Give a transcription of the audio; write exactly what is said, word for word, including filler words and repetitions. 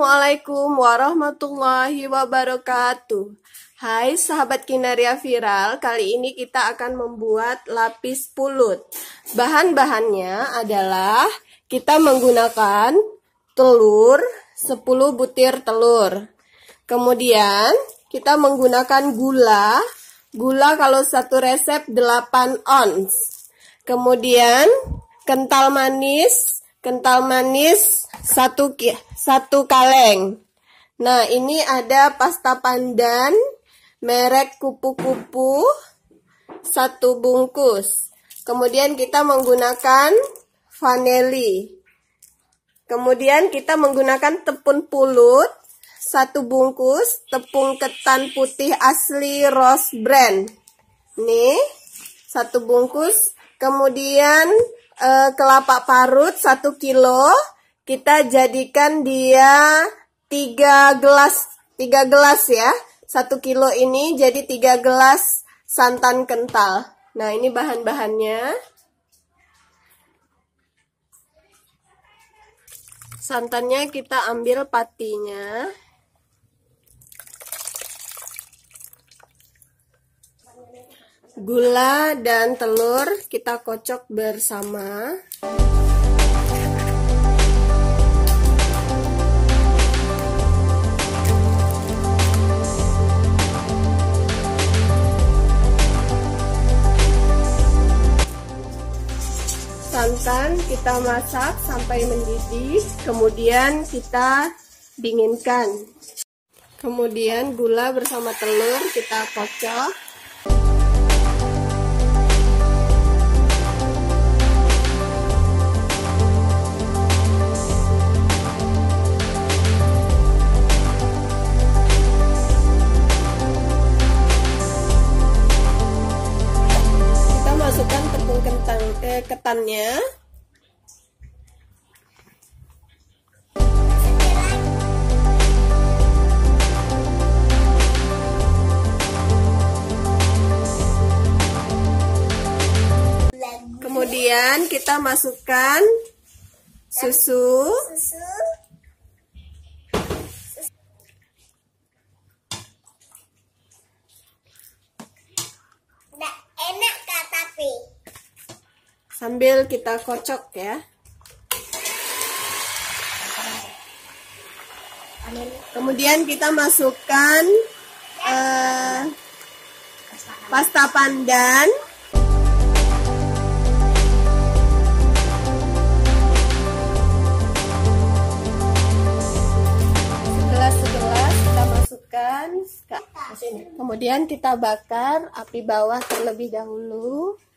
Assalamualaikum warahmatullahi wabarakatuh. Hai sahabat Kinaria Viral, kali ini kita akan membuat lapis pulut. Bahan-bahannya adalah kita menggunakan telur, sepuluh butir telur. Kemudian kita menggunakan gula. Gula kalau satu resep delapan ons. Kemudian kental manis. Kental manis satu, satu kaleng. Nah, ini ada pasta pandan merek kupu-kupu satu bungkus. Kemudian kita menggunakan vanili. Kemudian kita menggunakan tepung pulut satu bungkus, tepung ketan putih asli Rose Brand. Nih, satu bungkus. Kemudian Uh, kelapa parut satu kilo, kita jadikan dia tiga gelas, tiga gelas ya, satu kilo ini jadi tiga gelas santan kental. Nah, ini bahan-bahannya. Santannya kita ambil patinya. Gula dan telur kita kocok bersama. Santan kita masak sampai mendidih, kemudian kita dinginkan. Kemudian gula bersama telur kita kocok. Masukkan tepung kentang ke ketannya. Kemudian kita masukkan susu. Sambil kita kocok ya. Kemudian kita masukkan uh, pasta pandan. Segelas-segelas kita masukkan ke sini. Kemudian kita bakar api bawah terlebih dahulu.